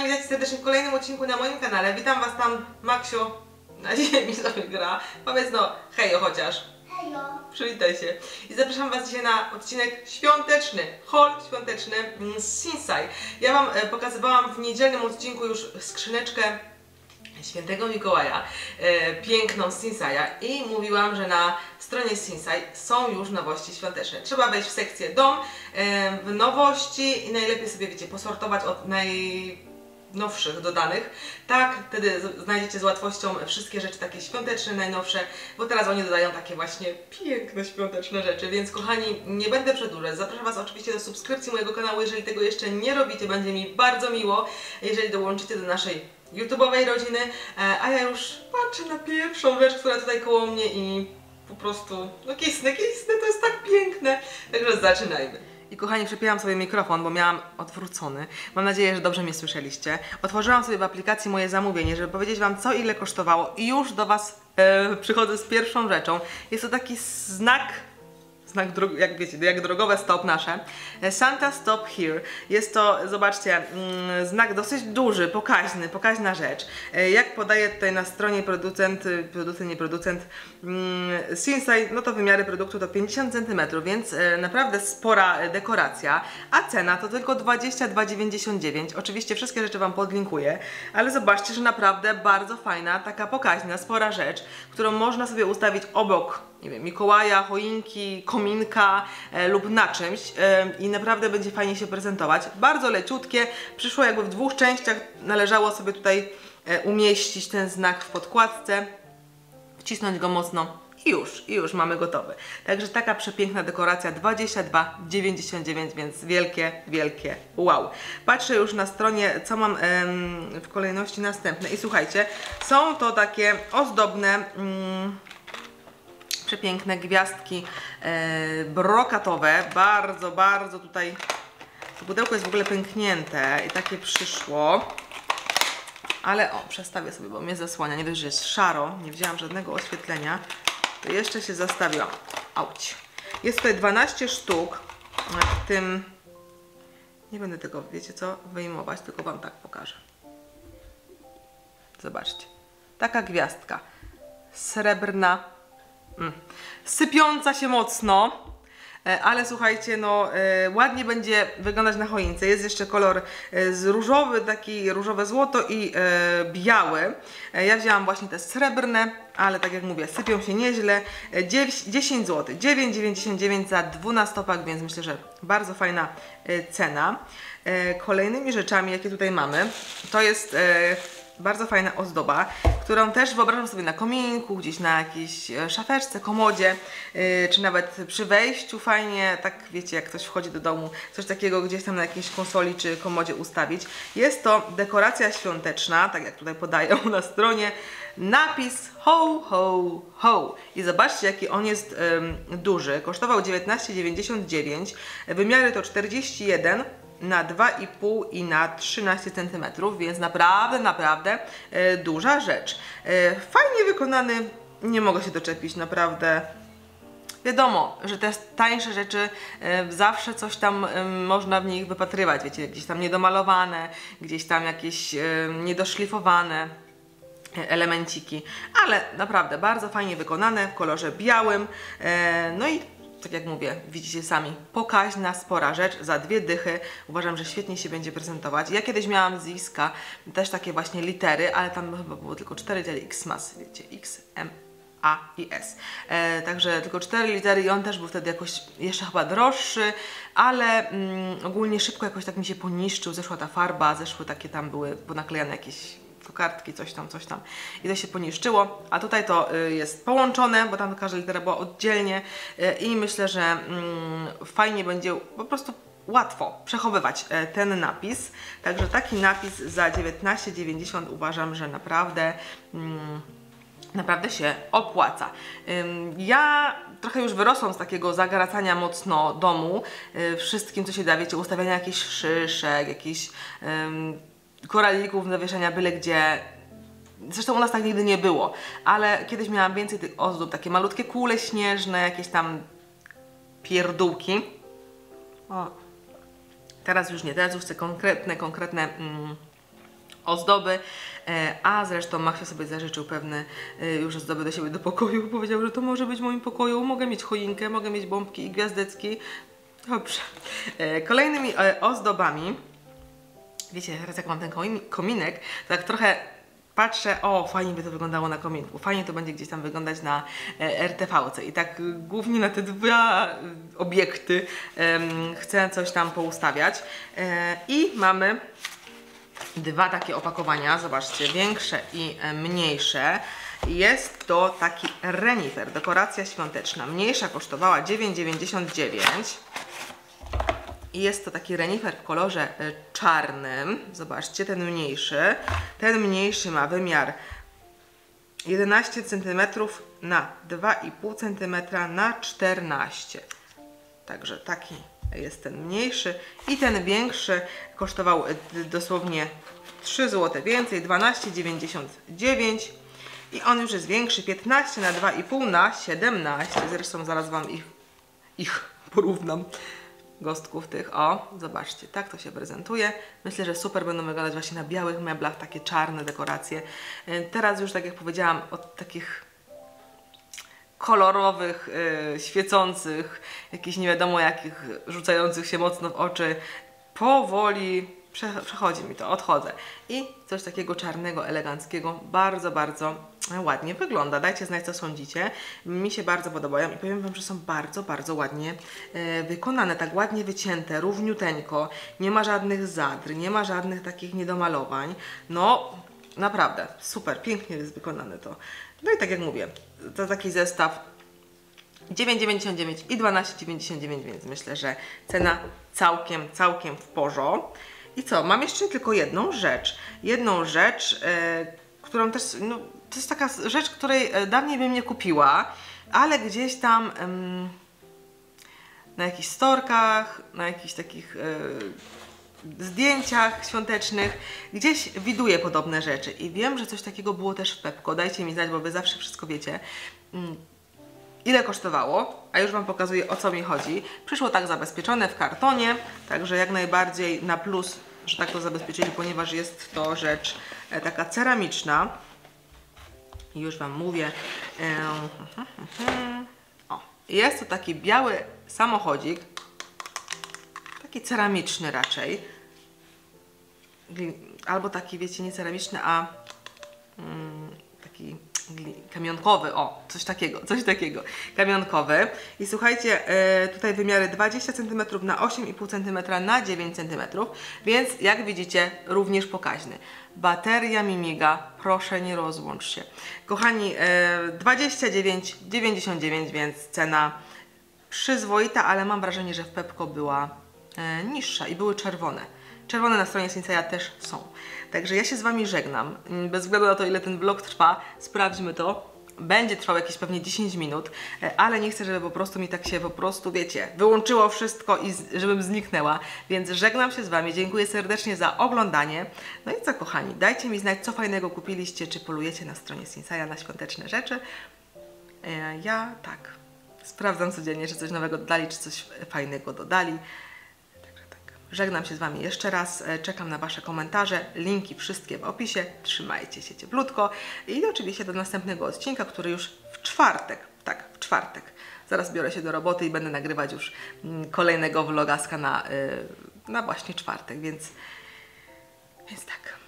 kochani, witajcie serdecznie w kolejnym odcinku na moim kanale. Witam was tam, Maksiu, na ziemi sobie gra. Powiedz no, hejo chociaż. Hejo. Przywitaj się. I zapraszam was dzisiaj na odcinek świąteczny, haul świąteczny z Sinsay. Ja wam pokazywałam w niedzielnym odcinku już skrzyneczkę Świętego Mikołaja, piękną z Sinsaya, i mówiłam, że na stronie Sinsay są już nowości świąteczne. Trzeba wejść w sekcję dom, w nowości i najlepiej sobie, wiecie, posortować od najnowszych dodanych. Tak, wtedy znajdziecie z łatwością wszystkie rzeczy takie świąteczne, najnowsze, bo teraz oni dodają takie właśnie piękne, świąteczne rzeczy, więc kochani, nie będę przedłużać. Zapraszam was oczywiście do subskrypcji mojego kanału, jeżeli tego jeszcze nie robicie, będzie mi bardzo miło, jeżeli dołączycie do naszej YouTube'owej rodziny, a ja już patrzę na pierwszą rzecz, która tutaj koło mnie i po prostu, no kisnę, to jest tak piękne, także zaczynajmy. I kochani, przepięłam sobie mikrofon, bo miałam odwrócony. Mam nadzieję, że dobrze mnie słyszeliście. Otworzyłam sobie w aplikacji moje zamówienie, żeby powiedzieć wam, co ile kosztowało, i już do was przychodzę z pierwszą rzeczą. Jest to taki znak, jak wiecie, jak drogowe stop nasze. Santa Stop Here. Jest to, zobaczcie, znak dosyć duży, pokaźna rzecz. Jak podaje tutaj na stronie producent, Sinsay, no to wymiary produktu to 50 cm, więc naprawdę spora dekoracja, a cena to tylko 22,99. Oczywiście wszystkie rzeczy wam podlinkuję, ale zobaczcie, że naprawdę bardzo fajna, taka pokaźna, spora rzecz, którą można sobie ustawić obok, nie wiem, Mikołaja, choinki, kominka lub na czymś i naprawdę będzie fajnie się prezentować. Bardzo leciutkie, przyszło jakby w dwóch częściach, należało sobie tutaj umieścić ten znak w podkładce, wcisnąć go mocno i już mamy gotowy. Także taka przepiękna dekoracja, 22,99, więc wielkie wow. Patrzę już na stronie, co mam w kolejności następne i słuchajcie, są to takie ozdobne, przepiękne gwiazdki brokatowe, bardzo tutaj, to pudełko jest w ogóle pęknięte i takie przyszło, ale o, przestawię sobie, bo mnie zasłania, nie dość, że jest szaro, nie wzięłam żadnego oświetlenia, to jeszcze się zastawiłam, auć. Jest tutaj 12 sztuk, w tym, nie będę tego, wiecie co, wyjmować, tylko wam tak pokażę. Zobaczcie, taka gwiazdka, srebrna, sypiąca się mocno, ale słuchajcie, no ładnie będzie wyglądać na choince. Jest jeszcze kolor z różowy, taki różowe złoto i biały. Ja wzięłam właśnie te srebrne, ale tak jak mówię, sypią się nieźle. 10 zł, 9,99 za 12-pak, więc myślę, że bardzo fajna cena. Kolejnymi rzeczami, jakie tutaj mamy, to jest bardzo fajna ozdoba, którą też wyobrażam sobie na kominku, gdzieś na jakiejś szafeczce, komodzie, czy nawet przy wejściu fajnie, tak wiecie, jak ktoś wchodzi do domu, coś takiego gdzieś tam na jakiejś konsoli czy komodzie ustawić. Jest to dekoracja świąteczna, tak jak tutaj podają na stronie, napis ho, ho, ho. I zobaczcie, jaki on jest duży. Kosztował 19,99, wymiary to 41 na 2,5 i na 13 cm, więc naprawdę duża rzecz. Fajnie wykonany, nie mogę się doczepić, naprawdę. Wiadomo, że te tańsze rzeczy zawsze coś tam można w nich wypatrywać, wiecie, gdzieś tam niedomalowane, gdzieś tam jakieś niedoszlifowane elemenciki, ale naprawdę bardzo fajnie wykonane, w kolorze białym, no i tak jak mówię, widzicie sami, pokaźna, spora rzecz, za 2 dychy. Uważam, że świetnie się będzie prezentować. Ja kiedyś miałam z Iska też takie właśnie litery, ale tam chyba było tylko 4 litery X-mas, wiecie, X, M, A i S. Także tylko 4 litery i on też był wtedy jakoś jeszcze chyba droższy, ale ogólnie szybko jakoś tak mi się poniszczył, zeszła ta farba, zeszły takie tam były ponaklejane jakieś kokardki, coś tam i to się poniszczyło, a tutaj to jest połączone, bo tam każda litera była oddzielnie i myślę, że fajnie będzie po prostu łatwo przechowywać ten napis, także taki napis za 19,90 uważam, że naprawdę się opłaca. Ja trochę już wyrosłam z takiego zagracania mocno domu, wszystkim co się da, wiecie, ustawiania jakichś szyszek, jakichś koralików do wieszania byle gdzie. Zresztą u nas tak nigdy nie było, ale kiedyś miałam więcej tych ozdób, takie malutkie kule śnieżne, jakieś tam pierdółki. O. Teraz już nie, teraz już chcę konkretne ozdoby, a zresztą Maksio sobie zażyczył pewne już ozdoby do siebie do pokoju. Powiedział, że to może być w moim pokoju, mogę mieć choinkę, mogę mieć bombki i gwiazdeczki. Dobrze. Kolejnymi ozdobami, wiecie, teraz jak mam ten kominek, to tak trochę patrzę, o, fajnie by to wyglądało na kominku, fajnie to będzie gdzieś tam wyglądać na RTV-ce i tak głównie na te dwa obiekty chcę coś tam poustawiać. I mamy dwa takie opakowania, zobaczcie, większe i mniejsze. Jest to taki renifer, dekoracja świąteczna. Mniejsza kosztowała 9,99. I jest to taki renifer w kolorze czarnym. Zobaczcie, ten mniejszy. Ten mniejszy ma wymiar 11 cm na 2,5 cm na 14. Także taki jest ten mniejszy. I ten większy kosztował dosłownie 3 zł więcej, 12,99. I on już jest większy, 15 na 2,5 na 17. Zresztą zaraz Wam ich porównam. Gostków tych, o, zobaczcie, tak to się prezentuje. Myślę, że super będą wyglądać właśnie na białych meblach, takie czarne dekoracje. Teraz już, tak jak powiedziałam, od takich kolorowych, świecących, jakichś nie wiadomo jakich, rzucających się mocno w oczy, powoli przechodzi mi to, odchodzę. I coś takiego czarnego, eleganckiego, bardzo, bardzo ładnie wygląda. Dajcie znać, co sądzicie. Mi się bardzo podobają i powiem Wam, że są bardzo, bardzo ładnie wykonane, tak ładnie wycięte, równiuteńko. Nie ma żadnych zadr, nie ma żadnych takich niedomalowań. No, naprawdę, super, pięknie jest wykonane to. No i tak jak mówię, to taki zestaw 9,99 i 12,99, więc myślę, że cena całkiem w porządku. I co? Mam jeszcze tylko jedną rzecz. Którą też, no, to jest taka rzecz, której dawniej bym nie kupiła, ale gdzieś tam na jakichś storkach, na jakichś takich zdjęciach świątecznych, gdzieś widuję podobne rzeczy i wiem, że coś takiego było też w Pepco. Dajcie mi znać, bo Wy zawsze wszystko wiecie. Ile kosztowało, a już Wam pokazuję, o co mi chodzi. Przyszło tak zabezpieczone w kartonie, także jak najbardziej na plus, że tak to zabezpieczyli, ponieważ jest to rzecz taka ceramiczna. I już Wam mówię. O, jest to taki biały samochodzik, taki ceramiczny raczej. Albo taki, wiecie, nie ceramiczny, a taki kamionkowy, o, coś takiego, kamionkowy. I słuchajcie, tutaj wymiary 20 cm na 8,5 cm na 9 cm, więc jak widzicie, również pokaźny. Bateria mi miga, proszę nie rozłącz się. Kochani, 29,99, więc cena przyzwoita, ale mam wrażenie, że w Pepco była niższa i były czerwone. Czerwone na stronie Sinseya też są. Także ja się z Wami żegnam. Bez względu na to, ile ten vlog trwa, sprawdźmy to. Będzie trwał jakieś pewnie 10 minut, ale nie chcę, żeby po prostu mi tak się wiecie, wyłączyło wszystko i żebym zniknęła. Więc żegnam się z Wami. Dziękuję serdecznie za oglądanie. No i co, kochani, dajcie mi znać, co fajnego kupiliście, czy polujecie na stronie Sinseya na świąteczne rzeczy. Ja tak, sprawdzam codziennie, czy coś nowego dodali, czy coś fajnego dodali. Żegnam się z Wami jeszcze raz, czekam na Wasze komentarze, linki wszystkie w opisie, trzymajcie się cieplutko i oczywiście do następnego odcinka, który już w czwartek, tak, w czwartek. Zaraz biorę się do roboty i będę nagrywać już kolejnego vlogaska na właśnie czwartek, więc tak.